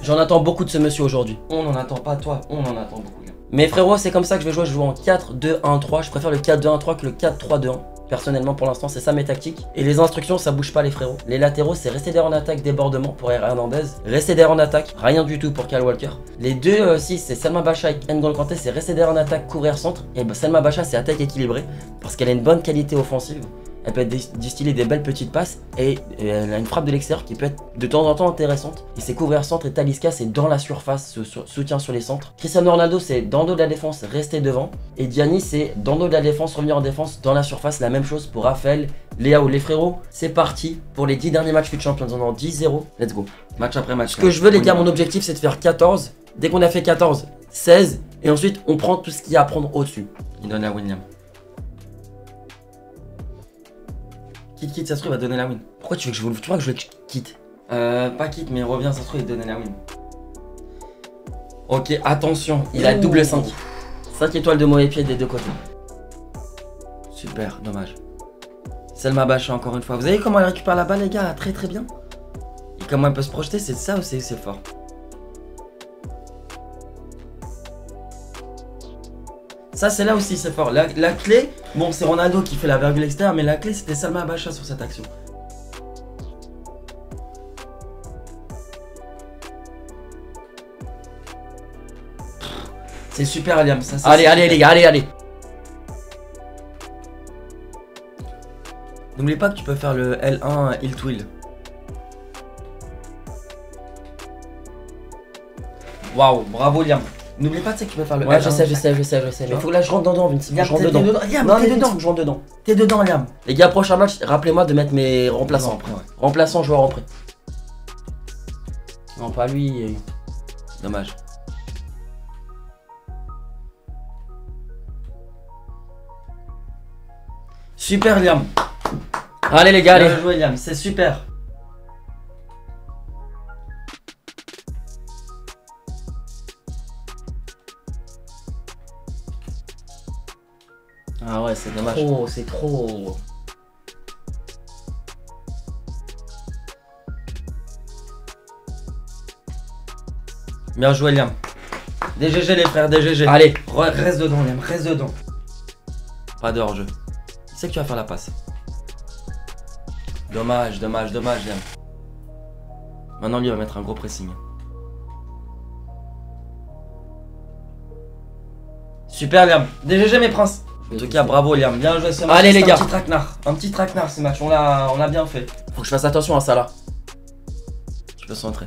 J'en attends beaucoup de ce monsieur aujourd'hui. On n'en attend pas, toi, on en attend beaucoup. Mais frérot, c'est comme ça que je vais jouer. Je joue en 4-2-1-3. Je préfère le 4-2-1-3 que le 4-3-2-1. Personnellement, pour l'instant, c'est ça mes tactiques. Et les instructions, ça bouge pas, les frérots. Les latéraux, c'est rester derrière en attaque, débordement pour Hernandez. Rester derrière en attaque, rien du tout pour Kyle Walker. Les deux aussi, c'est Salma Bacha et N'Golo Kanté, c'est rester derrière en attaque, courir centre. Et Salma Bacha, c'est attaque équilibrée parce qu'elle a une bonne qualité offensive. Elle peut distiller des belles petites passes et elle a une frappe de l'extérieur qui peut être de temps en temps intéressante. Et c'est couvrir centre et Talisca, c'est dans la surface, soutien sur les centres. Cristiano Ronaldo, c'est dans le dos de la défense, rester devant. Et Gianni, c'est dans le dos de la défense, revenir en défense, dans la surface. La même chose pour Raphaël, Léao, les frérots. C'est parti pour les 10 derniers matchs FUT Champions. On est en 10-0. Let's go. Match après match. Ce que je veux, les gars, mon objectif, c'est de faire 14. Dès qu'on a fait 14, 16. Et ensuite, on prend tout ce qu'il y a à prendre au-dessus. Il donne à William. Quitte, ça se trouve, il va donner la win. Pourquoi tu veux que je vous le... Tu vois que je le quitte? Pas quitte, mais reviens, ça se trouve, il donne la win. Ok, attention. Il a double 5. 5 étoiles de mauvais pied des deux côtés. Super, dommage. Salma Bacha, encore une fois. Vous voyez comment elle récupère la balle, les gars? Très très bien. Et comment elle peut se projeter, c'est ça aussi, c'est fort. Ça, c'est là aussi, c'est fort. La clé, bon, c'est Ronaldo qui fait la virgule extérieure, mais la clé, c'était Salma Bacha sur cette action. C'est super, Liam. Ça, allez, allez, les gars, allez. N'oublie pas que tu peux faire le L1 Hill Twill. Waouh, bravo, Liam. N'oublie pas, tu sais que tu peux faire le ouais, L1. je sais. Mais faut que là, je rentre dedans, Vinci. Liam, je rentre dedans. Liam, non, t'es dedans. je rentre dedans. T'es dedans, Liam. Les gars, prochain match, rappelez-moi de mettre mes remplaçants. Après, ouais. Remplaçants, joueurs en prêt. Non, pas lui. Dommage. Super, Liam. Allez, les gars, allez. Bien joué, Liam, c'est super. Ah ouais, c'est dommage. C'est trop. Bien joué, Liam. DGG, les frères, DGG. Allez. Reste dedans, Liam, reste dedans. Pas de hors-jeu. Il sait que tu vas faire la passe. Dommage, Liam. Maintenant, lui, il va mettre un gros pressing. Super, Liam. DGG, mes princes. En tout cas, bravo, Liam. Bien joué ce match. Allez, les gars. Un petit traquenard, ce match. On a bien fait. Faut que je fasse attention à ça, là. Tu peux centrer.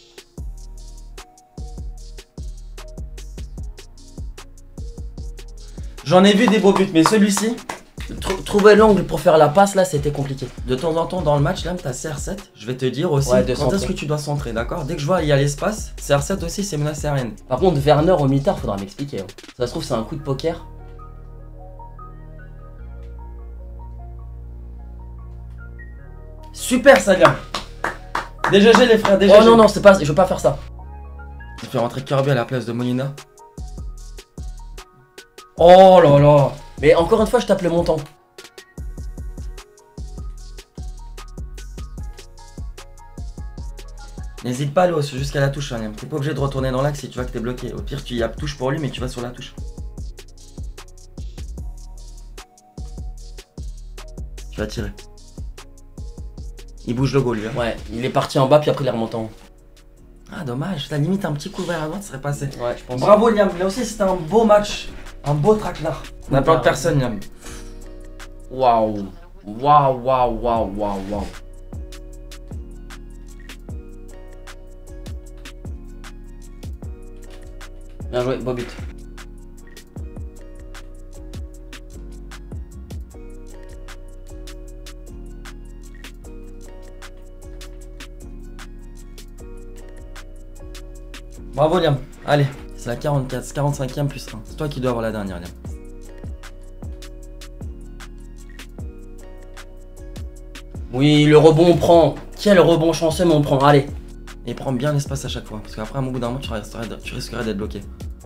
J'en ai vu des beaux buts, mais celui-ci... Trouver l'angle pour faire la passe là, c'était compliqué. De temps en temps dans le match, là, t'as CR7. Je vais te dire aussi ouais, quand est-ce que tu dois centrer, d'accord? Dès que je vois il y a l'espace, CR7 aussi, c'est menace aérienne. Par contre, Werner au mi-temps, faudra m'expliquer. Hein. Ça se trouve, c'est un coup de poker. Super, ça vient. DGG, les frères, DGG. Oh non, c'est pas, je veux pas faire ça. Je fais rentrer Kirby à la place de Molina. Oh là là. Mais encore une fois, je tape le montant. N'hésite pas à aller jusqu'à la touche, Liam. T'es pas obligé de retourner dans l'axe si tu vois que t'es bloqué. Au pire, tu y as touche pour lui, mais tu vas sur la touche. Tu vas tirer. Il bouge le goal, lui. Hein. Ouais, il est parti en bas, puis après il est remonté en haut. Ah, dommage. La limite, un petit coup vers la droite serait passé. Ouais, je pense. Bravo, Liam. Là aussi, c'était un beau match. Un beau traquenard. On a plein de personnes, Liam. Waouh. Bien joué, beau but. Bravo, Liam. Allez, c'est la 44, 45e plus 1. C'est toi qui dois avoir la dernière, Liam. Oui, le rebond on prend. Quel rebond chanceux, mais on prend. Allez. Et prends bien l'espace à chaque fois. Parce qu'après, à un bout d'un moment, tu risquerais d'être bloqué.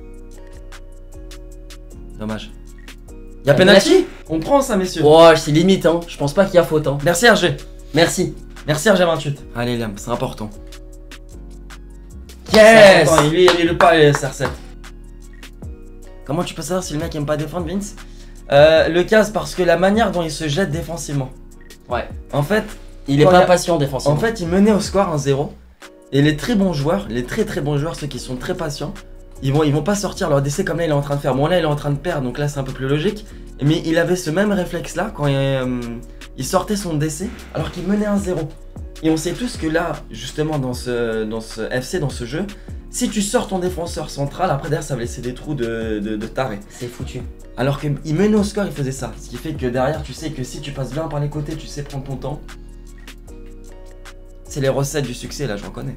Dommage. Y'a penalty? On prend ça, messieurs. Oh, c'est limite, hein. Je pense pas qu'il y a faute, hein. Merci, RG. Merci. Merci, RG28. Allez, Liam, c'est important. Yes. Il est pas les CR7. Comment tu peux savoir si le mec aime pas défendre, Vince? Le casse parce que la manière dont il se jette défensivement. Ouais. En fait, Il est pas patient défensivement. En fait, il menait au score 1-0. Et les très bons joueurs, les très bons joueurs, ceux qui sont très patients, ils vont pas sortir leur décès comme là il est en train de faire. Bon là il est en train de perdre, donc là c'est un peu plus logique. Mais il avait ce même réflexe là quand il sortait son décès alors qu'il menait 1-0. Et on sait tous que là, justement dans ce FC, dans ce jeu, si tu sors ton défenseur central, après derrière ça va laisser des trous de taré. C'est foutu. Alors qu'il menait au score, il faisait ça. Ce qui fait que derrière, tu sais que si tu passes bien par les côtés, tu sais prendre ton temps. C'est les recettes du succès, là, je reconnais.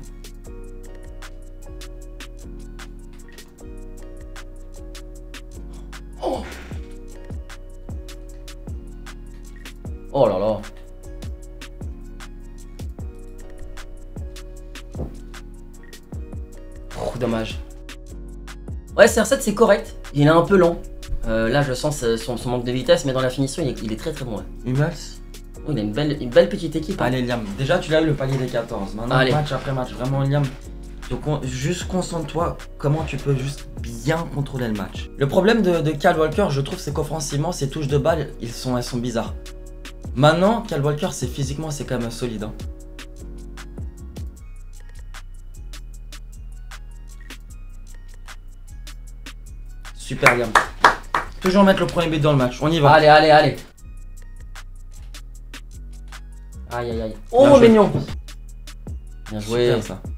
Oh, oh là là. Oh, dommage. Ouais, CR7 c'est correct. Il est un peu lent. Là, je sens son manque de vitesse, mais dans la finition, il est très bon. Ouais. Hummels. Oh, il a une belle petite équipe. Hein. Allez, Liam. Déjà, tu l'as eu le palier des 14. Maintenant, allez. Match après match. Vraiment, Liam. Juste concentre-toi comment tu peux juste bien contrôler le match. Le problème de Kyle Walker, je trouve, c'est qu'offensivement, ses touches de balle, elles sont bizarres. Maintenant, Kyle Walker, physiquement, c'est quand même solide. Hein. Super, Liam. Toujours mettre le premier but dans le match. On y va. Allez. Aïe. Oh, mignon. Bien joué. Super, ça.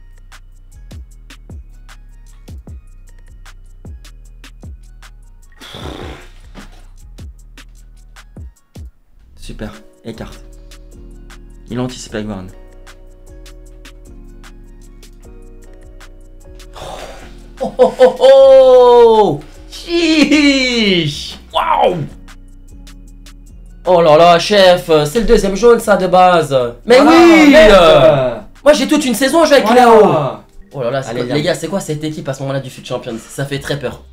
Super. Écarte. Il anticipe avec Varane. Oh Chiche. Waouh. Oh là là, chef, c'est le deuxième jaune ça de base. Mais voilà, oui. Moi j'ai toute une saison à jouer avec voilà. Léo. Oh là là, allez, les gars, c'est quoi cette équipe à ce moment-là du FUT Champions? Ça fait très peur.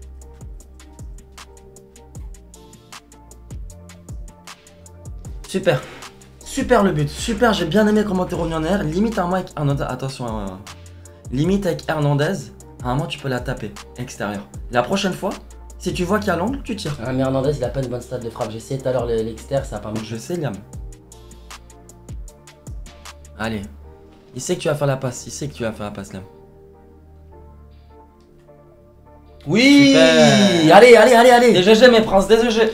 Super. Super le but. Super, j'ai bien aimé comment t'es revenu en air. Limite à un moment avec Hernandez. Attention. Limite avec Hernandez. À un moment tu peux la taper. Extérieur. La prochaine fois, si tu vois qu'il y a l'angle, tu tires. Ah, mais Hernandez il a pas une bonne stade de frappe. J'ai essayé tout à l'heure l'extérieur, ça a pas marché. Je sais, Liam. Allez. Il sait que tu vas faire la passe. Liam. Oui. Super. Allez. Des GG mes princes, des GG.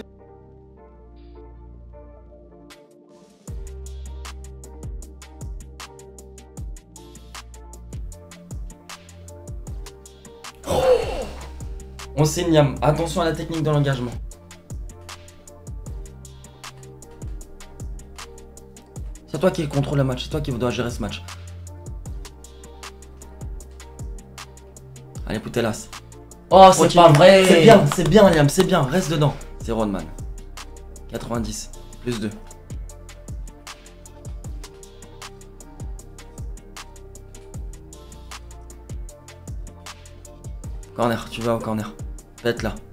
On signe, Liam. Attention à la technique dans l'engagement. C'est toi qui contrôle le match, c'est toi qui dois gérer ce match. Allez, Putellas. Oh, c'est pas vrai. C'est bien, Liam, c'est bien. Reste dedans. C'est Rodman. 90, plus 2. Corner, tu vas au corner. Peut-être là.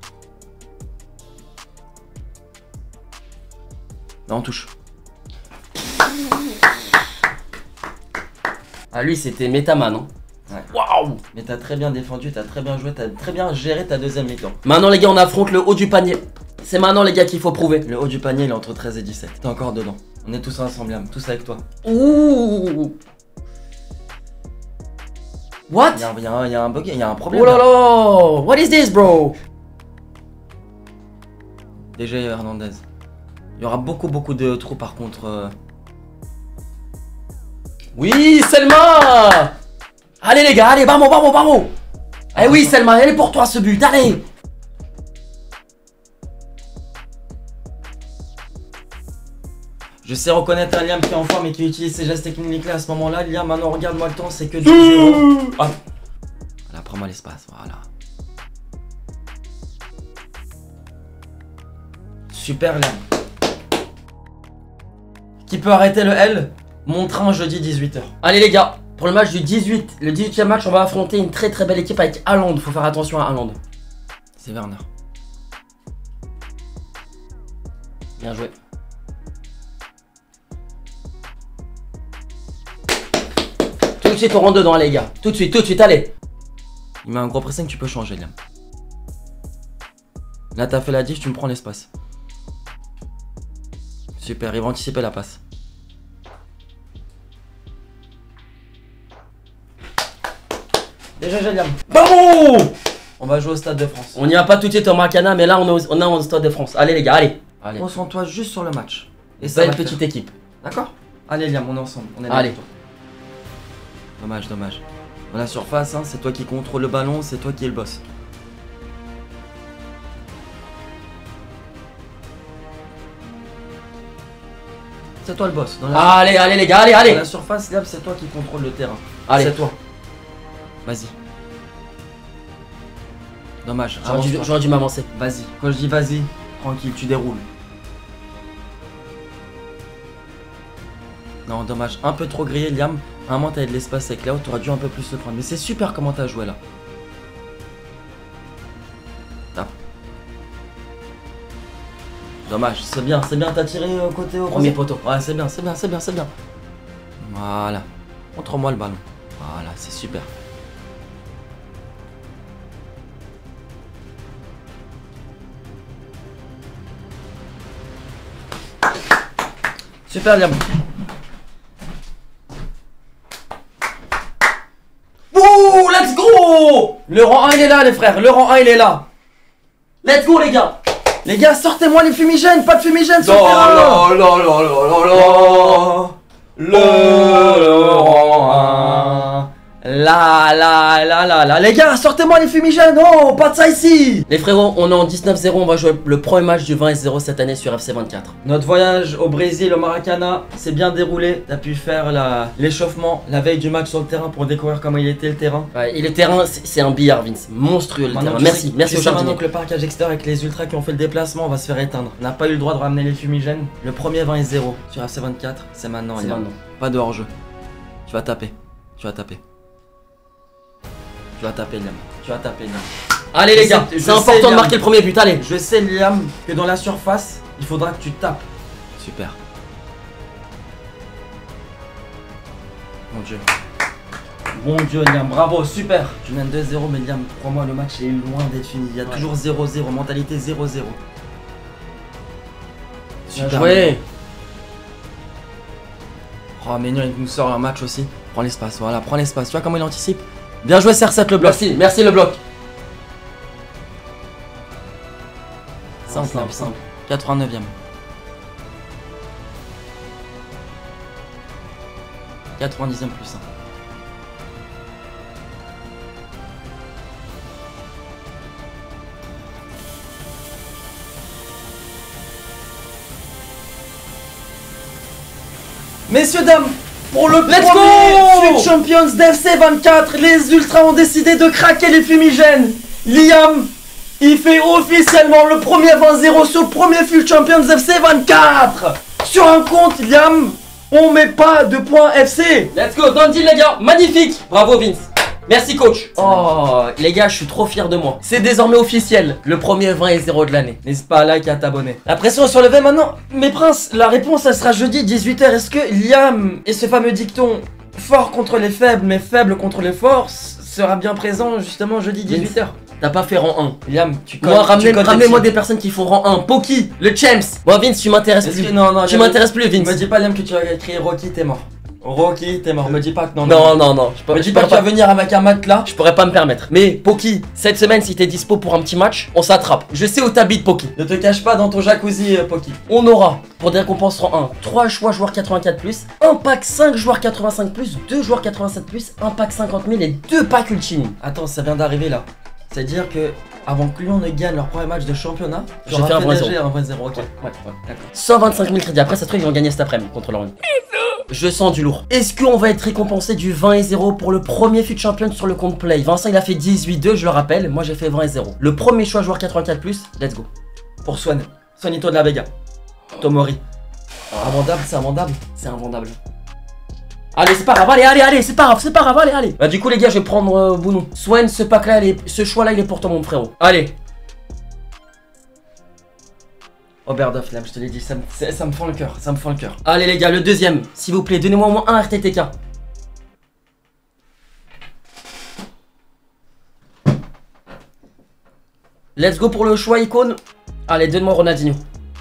Non, on touche. Ah, lui, c'était Metaman, hein. Ouais. Waouh. Mais t'as très bien défendu, t'as très bien joué, t'as très bien géré ta deuxième mi-temps. Maintenant, les gars, on affronte le haut du panier. C'est maintenant, les gars, qu'il faut prouver. Le haut du panier, il est entre 13 et 17. T'es encore dedans. On est tous ensemble, Liam, tous avec toi. Ouh. What? Il y a un bug, il y a un problème. Oh là là. What is this, bro? Déjà Hernandez. Il y aura beaucoup de trous par contre. Oui, Selma. Allez, les gars, allez, vamos. Eh oui, Selma, elle est pour toi ce but, allez. Je sais reconnaître un Liam qui est en forme et qui utilise ses gestes techniques là à ce moment-là. Liam, maintenant regarde-moi le temps, c'est que 2-0. Ah. Voilà, prends-moi l'espace, voilà. Super Liam. Qui peut arrêter le L? Mon train jeudi 18h. Allez, les gars, pour le match du 18, le 18e match, on va affronter une très belle équipe avec Haaland. Faut faire attention à Haaland. C'est Werner. Bien joué. de suite, on rentre dedans, les gars. Tout de suite, allez. Il met un gros pressing, tu peux changer, Liam. Là, t'as fait la diff, tu me prends l'espace. Super, il va anticiper la passe. Déjà, Liam. Bon. On va jouer au Stade de France. On n'y va pas tout de suite au Maracana, mais là, on est au Stade de France. Allez, les gars, allez. Concentre-toi juste sur le match. Et ça Belle va petite équipe. D'accord. Allez, Liam, on est ensemble. On est là. Allez. Dommage. Dans la surface, hein, c'est toi qui contrôle le ballon, c'est toi qui es le boss. C'est toi le boss. Dans la Allez, les gars, allez. Dans la surface, Liam, c'est toi qui contrôle le terrain. Allez. C'est toi. Vas-y. Dommage. J'aurais dû m'avancer. Vas-y. Quand je dis vas-y, tranquille, tu déroules. Non, dommage. Un peu trop grillé, Liam. Vraiment, t'avais de l'espace avec Léo, t'aurais dû un peu plus le prendre. Mais c'est super comment t'as joué là. Tape. Dommage, c'est bien, t'as tiré côté au Premier poteau. Ouais, c'est bien. Voilà. Montre-moi le ballon. Voilà, c'est super. Super, Liam. Ouh, let's go. Le rang 1 il est là, les frères. Le rang 1 il est là. Let's go, les gars. Les gars, sortez-moi les fumigènes. Pas de fumigènes sur le terrain. Le rang 1. La. Les gars, sortez-moi les fumigènes. Oh, pas de ça ici. Les frérots, on est en 19-0, on va jouer le premier match du 20-0 cette année sur FC24. Notre voyage au Brésil, au Maracana, s'est bien déroulé. T'as pu faire l'échauffement la veille du match sur le terrain pour découvrir comment il était le terrain. Ouais, et le terrain, c'est un billard, Vince. Monstrueux le terrain. Merci au jardinier. Maintenant que le parquage extérieur avec les ultras qui ont fait le déplacement, on va se faire éteindre. On n'a pas eu le droit de ramener les fumigènes. Le premier 20-0 sur FC24, c'est maintenant. C'est maintenant. Pas de hors-jeu. Tu vas taper, Liam. Allez les gars, c'est important de marquer le premier but, allez. Je sais, Liam, que dans la surface, il faudra que tu tapes. Super. Mon Dieu, Liam, bravo, super. Tu mènes 2-0, mais Liam, crois-moi, le match est loin d'être fini. Il y a toujours 0-0, mentalité 0-0. Super joué. Oh, Ménion, il nous sort un match aussi. Prends l'espace, voilà, prends l'espace. Tu vois comment il anticipe? Bien joué, CR7 le bloc. Merci le bloc. Simple. 89e. +1. 90e +1. Messieurs, dames, pour le premier FUT Champions d'FC 24, les Ultras ont décidé de craquer les fumigènes. Liam, il fait officiellement le premier 20-0 sur le premier FUT Champions FC 24. Sur un compte, Liam, on met pas de points FC. Let's go, dans le deal les gars, magnifique. Bravo Vince. Merci coach. Oh les gars, je suis trop fier de moi. C'est désormais officiel, le premier 20-0 de l'année. N'hésite pas à like et à t'abonner. La pression est sur le V maintenant. Mes princes, la réponse elle sera jeudi 18h. Est-ce que Liam et ce fameux dicton fort contre les faibles mais faible contre les forts sera bien présent justement jeudi 18h? T'as pas fait rang 1. Liam, moi, ramenez-moi des personnes qui font rang 1. Poki, le champs. Moi, Vince, tu m'intéresses plus. Non, tu m'intéresses plus, Vince. Me dis pas, Liam, que tu vas écrire Rocky, t'es mort. Rocky, t'es mort. Me dis pas que non. Non. Me dis pas que tu vas venir avec un mat là. Je pourrais pas me permettre. Mais Poki, cette semaine, si t'es dispo pour un petit match, on s'attrape. Je sais où t'habites, Poki. Ne te cache pas dans ton jacuzzi, Poki. On aura, pour des récompenses rang 1, 3 choix joueurs 84+, un pack 5 joueurs 85+, 2 joueurs 87+, un pack 50 000 et 2 packs Ultimi. Attends, ça vient d'arriver là. C'est-à-dire que avant que Lyon ne gagne leur premier match de championnat, j'ai fait un 1-0. Ok, ouais, d'accord. 125 000 crédits. Après, ça se trouve, ils vont gagner cet après-midi contre Lorient. Je sens du lourd. Est-ce qu'on va être récompensé du 20-0 pour le premier FUT Champion sur le compte Play? Vincent, il a fait 18-2, je le rappelle. Moi, j'ai fait 20-0. Le premier choix joueur 84+, let's go. Pour Swan. Swanito de la Vega. Tomori. Invendable, c'est invendable. C'est invendable. Allez, c'est pas grave, allez, c'est pas grave, allez. Bah, du coup, les gars, je vais prendre Bounou. Swan, ce pack-là, ce choix-là, il est pour toi, mon frérot. Allez. Oberdoff, là, je te l'ai dit, ça me fend le cœur, Allez, les gars, le deuxième. S'il vous plaît, donnez-moi au moins un RTTK. Let's go pour le choix icône. Allez, donne-moi Ronaldinho.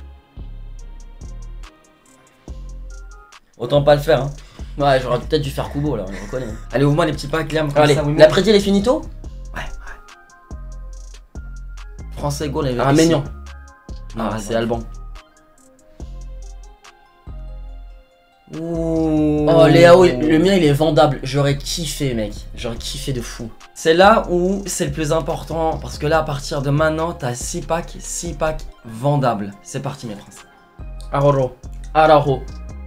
Autant pas le faire, hein. Ouais, j'aurais peut-être dû faire Kubo là, je reconnais. Allez, ouvre-moi les petits packs, Liam. Comme Allez, ça, oui, la prédit les finito. Ouais. Français, go, les Ah, Maignan. Ah, c'est Alban. Ouh. Oh, Léao, le mien il est vendable. J'aurais kiffé, mec. J'aurais kiffé de fou. C'est là où c'est le plus important. Parce que là, à partir de maintenant, t'as 6 packs vendables. C'est parti, mes princes. Araujo. Araujo.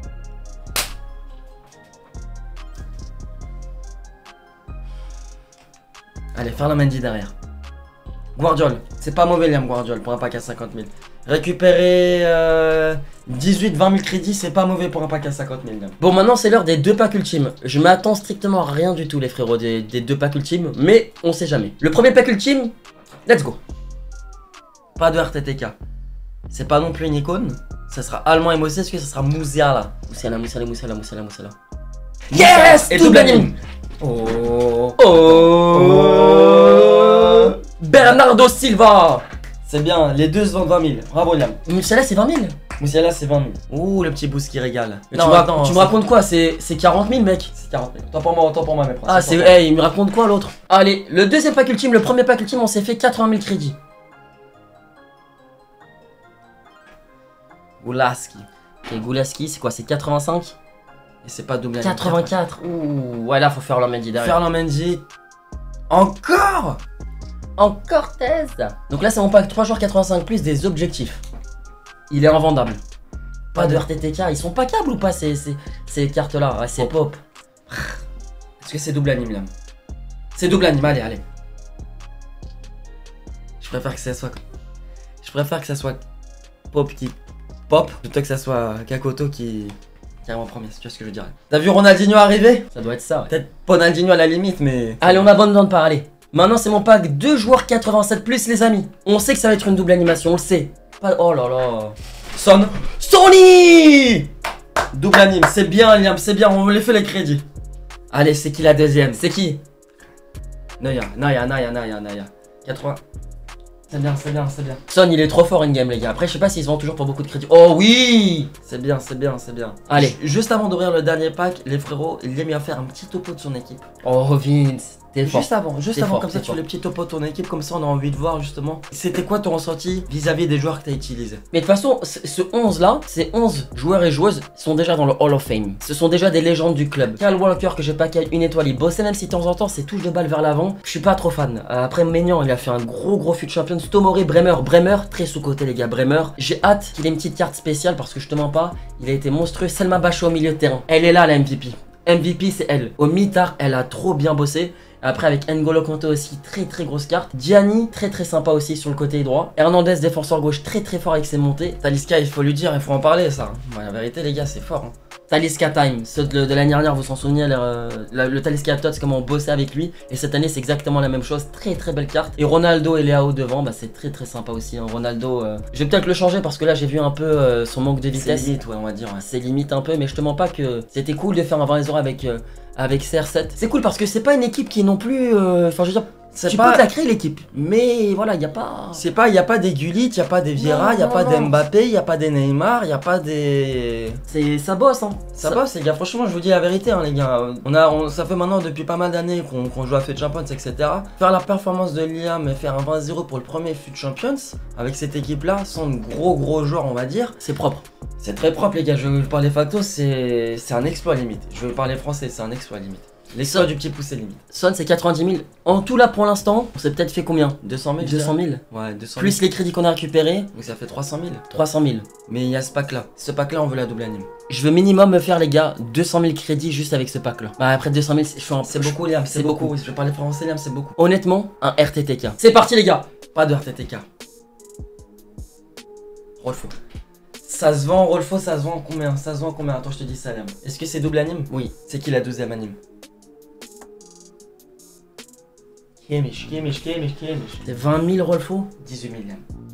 Allez, Ferland Mendy derrière. Guardiol. C'est pas mauvais, Liam Guardiol, pour un pack à 50 000. Récupérer 18-20 000 crédits, c'est pas mauvais pour un pack à 50 000. Liam. Bon, maintenant c'est l'heure des 2 packs ultimes. Je m'attends strictement à rien du tout, les frérots, des 2 packs ultimes. Mais on sait jamais. Le premier pack ultime, let's go. Pas de RTTK. C'est pas non plus une icône. Ça sera allemand MOC, est-ce que ça sera Musiala? Musiala. Yes! Et double anime. Bernardo Silva. C'est bien, les deux se vendent 20 000. Bravo, Liam. Musiala c'est 20 000. Musiala, c'est 20 000. Ouh, le petit boost qui régale. Mais Non, tu me racontes quoi? C'est 40 000, mec. C'est 40 000. Tant pour moi, mes princes. Ah, c'est. Hey, il me raconte quoi l'autre? Allez, le deuxième pack ultime, le premier pack ultime, on s'est fait 80 000 crédits. Goulaski. Et Goulaski, c'est quoi? C'est 85? Et c'est pas double anime. 84. Ouh, ouais, là, faut faire Mendy derrière. Ferland Mendy. Encore Cortez. Donc là, c'est mon pack 3 joueurs 85 plus des objectifs. Il est invendable. Pas de RTTK. Ils sont pas câbles ou pas ces cartes-là? Ouais, c'est pop. Est-ce que c'est double anime, Liam? C'est double anime, allez. Je préfère que ça soit Pop qui pop plutôt que ça soit Kakoto qui arrive en premier, si tu vois ce que je veux dire. T'as vu Ronaldinho arriver? Ça doit être ça, ouais. Peut-être Ronaldinho à la limite, mais... Allez, on abandonne pas, allez. Maintenant, c'est mon pack 2 joueurs 87 plus, les amis. On sait que ça va être une double animation, on le sait. Pas... Oh là là. Sony. Double anime, c'est bien, Liam, c'est bien, on les fait les crédits. Allez, c'est qui la deuxième? C'est qui? Naya. 80. C'est bien. Son, il est trop fort in-game, les gars. Après, je sais pas s'ils se vendent toujours pour beaucoup de crédits. Oh oui. C'est bien. Allez. Juste avant d'ouvrir le dernier pack, les frérots, il aime bien faire un petit topo de son équipe. Oh, Vince, t'es fort. Juste avant, comme ça, tu fais le petit topo de ton équipe, comme ça, on a envie de voir, justement. C'était quoi ton ressenti vis-à-vis des joueurs que t'as utilisés? Mais de toute façon, ce 11 là, ces 11 joueurs et joueuses sont déjà dans le Hall of Fame. Ce sont déjà des légendes du club. Kyle Walker, que j'ai pas qu'à une étoile, il bossait même si de temps en temps, c'est touche de balle vers l'avant. Je suis pas trop fan. Après, Maignan, il a fait un gros fut champion. Tomori, Bremer, très sous-côté, les gars, Bremer. J'ai hâte qu'il ait une petite carte spéciale parce que je te mens pas, il a été monstrueux. Selma Bacho au milieu de terrain. Elle est là, la MVP. MVP, c'est elle. Au mitard, elle a trop bien bossé. Après avec N'Golo Kanté aussi, très grosse carte. Gianni, très sympa aussi sur le côté droit. Hernandez, défenseur gauche, très fort avec ses montées. Talisca, il faut lui dire, il faut en parler, ça. Ouais, la vérité, les gars, c'est fort. Hein. Talisca Time, ceux de l'année dernière, vous s'en souvenez, le Talisca Tots, comment on bossait avec lui. Et cette année, c'est exactement la même chose. Très belle carte. Et Ronaldo et Léao devant, bah, c'est très sympa aussi. Hein. Ronaldo, je vais peut-être le changer parce que là, j'ai vu un peu son manque de vitesse. C'est limite, ouais, on va dire. Ouais. C'est limite un peu, mais je te mens pas que c'était cool de faire un 20 avec CR7. C'est cool parce que c'est pas une équipe qui est non plus. Enfin, je veux dire. Tu peux te la créer l'équipe, mais voilà, il y a pas. Il y a pas des Gullit, il y a pas des Vieira, il y a pas des Mbappé, il y a pas des Neymar, il y a pas des. Ça bosse, hein. Ça bosse, les gars. Franchement, je vous dis la vérité, hein, les gars. Ça fait maintenant depuis pas mal d'années qu'on joue à FUT Champions, etc. Faire la performance de Liam et faire un 20-0 pour le premier FUT Champions avec cette équipe-là, sans de gros joueurs, on va dire. C'est propre. C'est très propre, les gars. Je vais parler facto, c'est un exploit limite. Je vais parler français, c'est un exploit limite. L'exploit du petit poussé limite. Son, c'est 90 000. En tout là pour l'instant, on s'est peut-être fait combien? 200 000. 200 000. Ouais, 200 000. Plus les crédits qu'on a récupérés. Donc ça fait 300 000. 300 000. Mais il y a ce pack là. Ce pack là, on veut la double anime. Je veux minimum me faire, les gars, 200 000 crédits juste avec ce pack là. Bah après 200 000, je suis un. C'est beaucoup, Liam. C'est beaucoup. Je vais parler français, Liam, c'est beaucoup. Honnêtement, un RTTK. C'est parti, les gars. Pas de RTTK. Rolfo. Ça se vend, Rolfo, ça se vend combien? Attends, je te dis ça, Liam. Est-ce que c'est double anime? Oui. C'est qui la 12e anime? Kimmich. C'est 20 000 Rolfo? 18 000.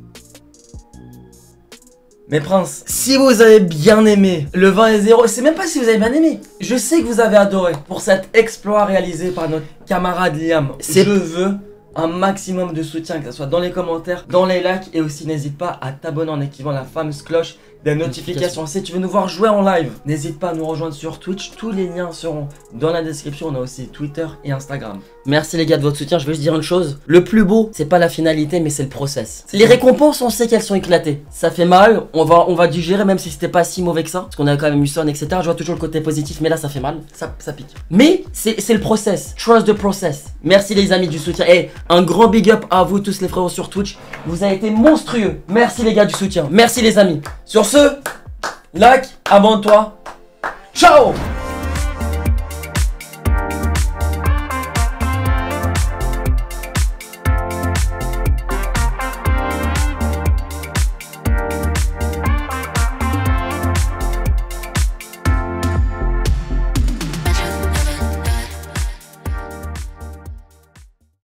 Mes princes, si vous avez bien aimé le 20-0, c'est même pas si vous avez bien aimé. Je sais que vous avez adoré pour cet exploit réalisé par notre camarade Liam. Je veux un maximum de soutien, que ce soit dans les commentaires, dans les likes, et aussi n'hésite pas à t'abonner en activant la fameuse cloche des notifications. Si tu veux nous voir jouer en live, n'hésite pas à nous rejoindre sur Twitch, tous les liens seront dans la description. On a aussi Twitter et Instagram. Merci les gars de votre soutien. Je vais juste dire une chose, le plus beau c'est pas la finalité mais c'est le process. Les récompenses on sait qu'elles sont éclatées, ça fait mal, on va digérer même si c'était pas si mauvais que ça, parce qu'on a quand même eu Son etc. Je vois toujours le côté positif mais là ça fait mal, Ça pique. mais c'est le process, trust the process. Merci les amis du soutien, et un grand big up à vous tous les frérots sur Twitch, vous avez été monstrueux. Merci les gars du soutien, merci les amis. Sur ce, like, abonne-toi, ciao.